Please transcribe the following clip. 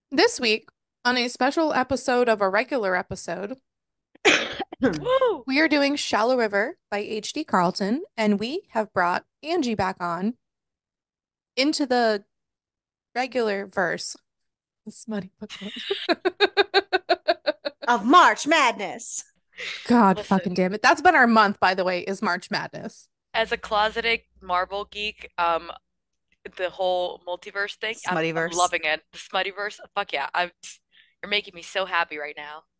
This week, on a special episode of a regular episode, Woo! we are doing Shallow River by H.D. Carlton, and we have brought Angie back on into the regular verse. The smutty book club. Of March Madness. God Listen, fucking damn it. That's been our month, by the way, is March Madness. as a closeted Marvel geek, the whole multiverse thing, I'm Smuttyverse. loving it. The Smuttyverse, fuck yeah. You're making me so happy right now.